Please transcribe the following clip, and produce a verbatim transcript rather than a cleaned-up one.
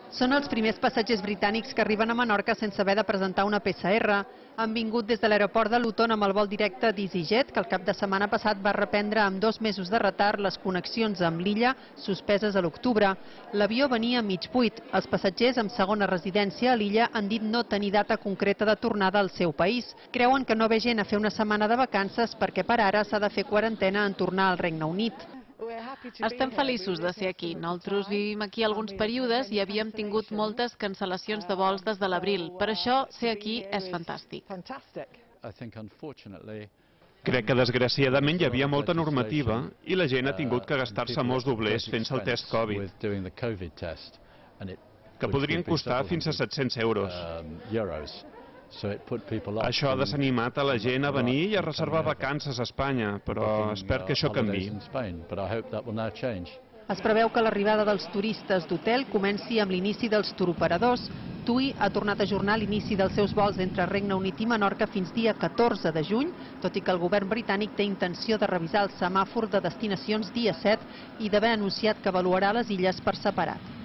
Són els primers passatgers britànics que arriben a Menorca sense haver de presentar una P C R. Han vingut des de l'aeroport de Luton amb el vol directe d'EasyJet, que el cap de setmana passat va reprendre amb dos mesos de retard les connexions amb l'illa, suspeses a l'octubre. L'avió venia mig buit. Els passatgers amb segona residència a l'illa han dit no tenir data concreta de tornada al seu país. Creuen que no ve gent a fer una setmana de vacances perquè per ara s'ha de fer quarantena en tornar al Regne Unit. Estem feliços de ser aquí. Nosaltres vivim aquí alguns períodes i havíem tingut moltes cancel·lacions de vols des de l'abril. Per això, ser aquí és fantàstic. Crec que desgraciadament hi havia molta normativa i la gent ha tingut que gastar-se molts doblers fent-se el test Covid, que podrien costar fins a set-cents euros. Això ha desanimat a la gent a venir i a reservar vacances a Espanya, però espero que això canviï. Es preveu que l'arribada dels turistes d'hotel comenci amb l'inici dels turoperadors. TUI ha tornat a ajornar l'inici dels seus vols entre Regne Unit i Menorca fins dia catorze de juny, tot i que el govern britànic té intenció de revisar el semàfor de destinacions dia set i d'haver anunciat que avaluarà les illes per separat.